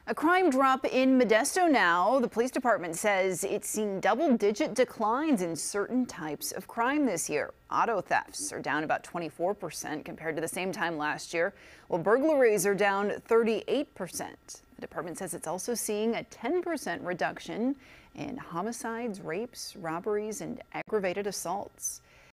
A crime drop in Modesto now. The police department says it's seen double-digit declines in certain types of crime this year. Auto thefts are down about 24% compared to the same time last year, while burglaries are down 38%. The department says it's also seeing a 10% reduction in homicides, rapes, robberies, and aggravated assaults.